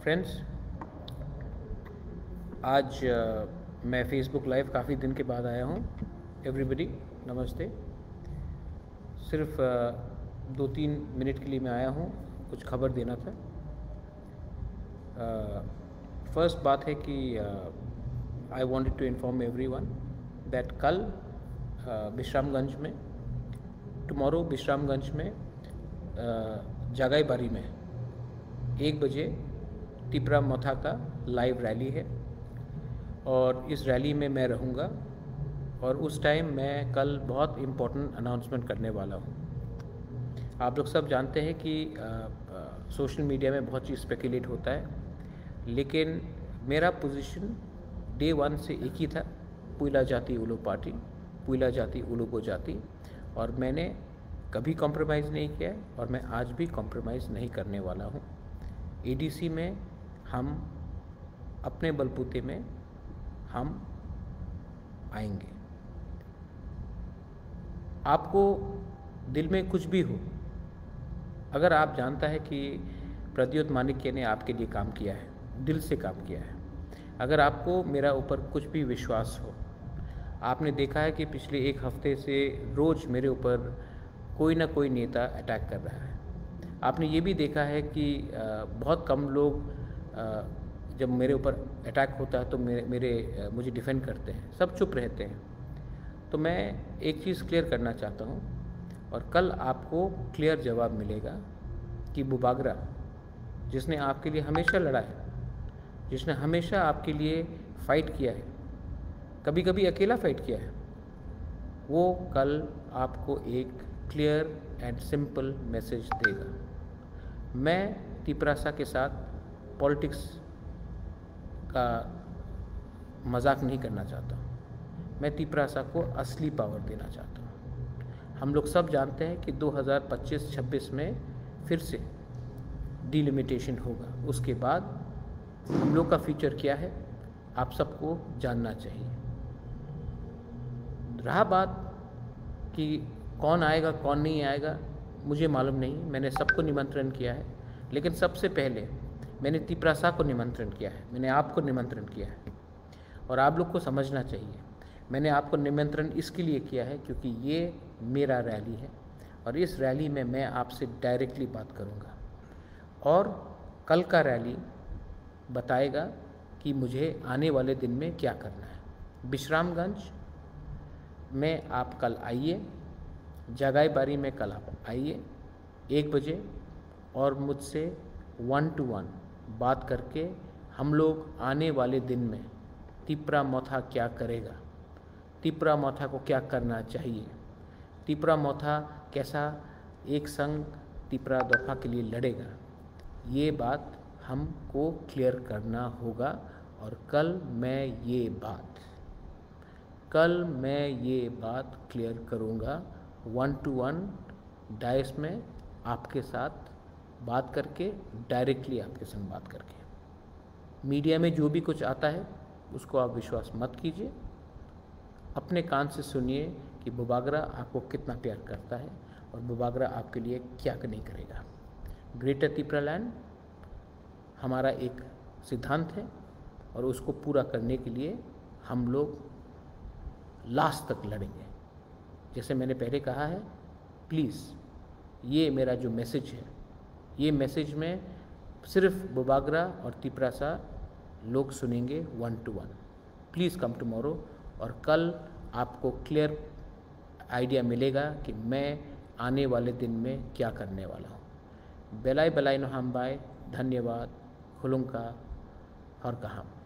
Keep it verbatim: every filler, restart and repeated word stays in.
Friends, आज uh, मैं Facebook live काफ़ी दिन के बाद आया हूँ। एवरीबडी नमस्ते। सिर्फ uh, दो तीन मिनट के लिए मैं आया हूँ, कुछ खबर देना था। फर्स्ट uh, बात है कि I wanted to inform everyone that कल विश्रामगंज uh, में टुमारो विश्रामगंज में uh, जगाई बारी में एक बजे तिपरा मोथा का लाइव रैली है और इस रैली में मैं रहूँगा और उस टाइम मैं कल बहुत इम्पोर्टेंट अनाउंसमेंट करने वाला हूँ। आप लोग सब जानते हैं कि सोशल मीडिया में बहुत चीज़ स्पेकुलेट होता है, लेकिन मेरा पोजीशन डे वन से एक ही था, पुइला जाति उलू पार्टी, पुइला जाति उलूबो जाति, और मैंने कभी कॉम्प्रोमाइज़ नहीं किया और मैं आज भी कॉम्प्रोमाइज़ नहीं करने वाला हूँ। एडीसी में हम अपने बलबूते में हम आएंगे। आपको दिल में कुछ भी हो, अगर आप जानता है कि प्रद्योत माणिक्य ने आपके लिए काम किया है, दिल से काम किया है, अगर आपको मेरा ऊपर कुछ भी विश्वास हो, आपने देखा है कि पिछले एक हफ्ते से रोज़ मेरे ऊपर कोई ना कोई नेता अटैक कर रहा है। आपने ये भी देखा है कि बहुत कम लोग जब मेरे ऊपर अटैक होता है तो मेरे मेरे मुझे डिफेंड करते हैं, सब चुप रहते हैं। तो मैं एक चीज़ क्लियर करना चाहता हूँ और कल आपको क्लियर जवाब मिलेगा कि बुबागरा, जिसने आपके लिए हमेशा लड़ा है, जिसने हमेशा आपके लिए फ़ाइट किया है, कभी कभी अकेला फ़ाइट किया है, वो कल आपको एक क्लियर एंड सिंपल मैसेज देगा। मैं तिपरासा के साथ पॉलिटिक्स का मजाक नहीं करना चाहता हूँ, मैं तिपरासा को असली पावर देना चाहता हूँ। हम लोग सब जानते हैं कि दो हज़ार पच्चीस छब्बीस में फिर से डिलिमिटेशन होगा, उसके बाद हम लोग का फ्यूचर क्या है आप सबको जानना चाहिए। रहा बात कि कौन आएगा कौन नहीं आएगा, मुझे मालूम नहीं। मैंने सबको निमंत्रण किया है, लेकिन सबसे पहले मैंने तिपरासा को निमंत्रण किया है, मैंने आपको निमंत्रण किया है। और आप लोग को समझना चाहिए, मैंने आपको निमंत्रण इसके लिए किया है क्योंकि ये मेरा रैली है और इस रैली में मैं आपसे डायरेक्टली बात करूँगा और कल का रैली बताएगा कि मुझे आने वाले दिन में क्या करना है। विश्रामगंज में आप कल आइए, जगाई बारी में कल आप आइए एक बजे और मुझसे वन टू वन बात करके हम लोग आने वाले दिन में तिपरा मोथा क्या करेगा, तिपरा मोथा को क्या करना चाहिए, तिपरा मोथा कैसा एक संग तिपरा दफा के लिए लड़ेगा, ये बात हमको क्लियर करना होगा। और कल मैं ये बात कल मैं ये बात क्लियर करूँगा वन टू वन डायस में आपके साथ बात करके, डायरेक्टली आपके संग बात करके। मीडिया में जो भी कुछ आता है उसको आप विश्वास मत कीजिए, अपने कान से सुनिए कि बुबागरा आपको कितना प्यार करता है और बुबागरा आपके लिए क्या नहीं करेगा। ग्रेटर तिपरा लैंड हमारा एक सिद्धांत है और उसको पूरा करने के लिए हम लोग लास्ट तक लड़ेंगे। जैसे मैंने पहले कहा है, प्लीज़ ये मेरा जो मैसेज है, ये मैसेज में सिर्फ बुबागरा और तिपरासा लोग सुनेंगे one two one. Please come tomorrow और कल आपको क्लियर आइडिया मिलेगा कि मैं आने वाले दिन में क्या करने वाला हूँ। बेलाई बेलाई नो हम बाय, धन्यवाद, खुलुंका हर कहाम।